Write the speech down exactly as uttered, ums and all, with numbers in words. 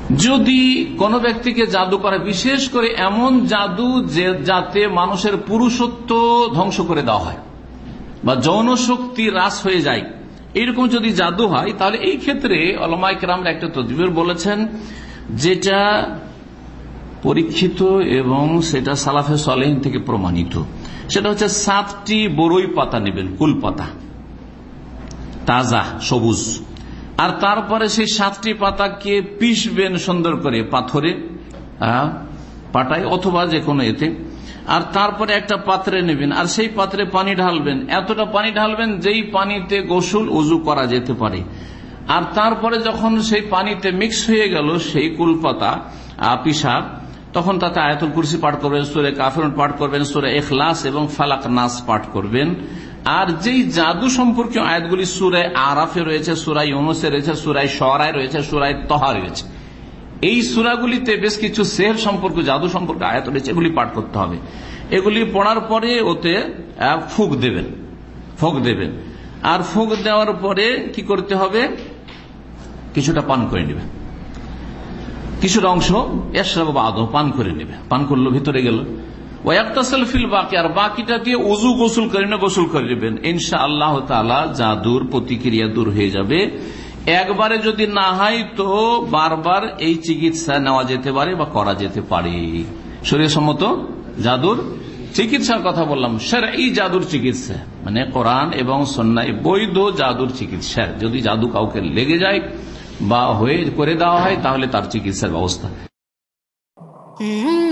যদি কোন ব্যক্তিকে জাদু করে, বিশেষ করে এমন জাদু যে যাতে মানুষের পুরুষত্ব ধ্বংস করে দেওয়া হয় বা যৌন শক্তি হ্রাস হয়ে যায়, এইরকম যদি জাদু হয়, তাহলে এই ক্ষেত্রে উলামায়ে কেরামরা একটা তদবির বলেছেন, যেটা পরীক্ষিত এবং সেটা সালাফে সালেহিন থেকে প্রমাণিত। সেটা হচ্ছে সাতটি বড়ই পাতা নেবেন, কুল পাতা, তাজা সবুজ, আর তারপরে সেই সাতটি পাতাকে পিষবেন সুন্দর করে পাথরে, পাটায় অথবা যে কোনো এতে, আর তারপরে একটা পাত্রে নেবেন, আর সেই পাত্রে পানি ঢালবেন, এতটা পানি ঢালবেন যেই পানিতে গোসল উজু করা যেতে পারে। আর তারপরে যখন সেই পানিতে মিক্স হয়ে গেল সেই কুলপাতা পিসা, তখন তাতে আয়াতুল কুরসি পাঠ করবেন, সূরা কাফিরুন পাঠ করবেন, সূরা ইখলাস এবং ফালাক নাস পাঠ করবেন। আর যেই জাদু সম্পর্কীয় আয়াতগুলি সূরা আরাফে রয়েছে, সূরা ইউনূসে রয়েছে, সূরা শুআরায় রয়েছে, সূরা তাহা রয়েছে, এই সূরাগুলিতে বেশ কিছু সেহর সম্পর্ক, জাদু সম্পর্কে আয়াত রয়েছে, এগুলি পাঠ করতে হবে। এগুলি পড়ার পরে ওতে ফুঁক দেবেন, ফুঁক দেবেন, আর ফুঁক দেওয়ার পরে কি করতে হবে, কিছুটা পান করে নেবেন, কিছুটা অংশ এশরাব বাদও পান করে নেবে, পান করলো ভিতরে গেল। ওয়াক্তাসিল ফিল বাকি, আর বাকিটা দিয়ে ওযু গোসল করে না গোসল করে নেবেন, ইনশাআল্লাহ তাআলা জাদুর প্রতিক্রিয়া দূর হয়ে যাবে। একবারে যদি না হয় তো বারবার এই চিকিৎসা নেওয়া যেতে পারে বা করা যেতে পারে। শরীয়সম্মত জাদুর চিকিৎসার কথা বললাম, শরঈ জাদুর চিকিৎসা মানে কোরআন এবং সুন্নাহয় বৈধ জাদুর চিকিৎসা। যদি জাদু কাউকে লেগে যায় বা হয়ে করে দেওয়া হয়, তাহলে তার চিকিৎসার ব্যবস্থা।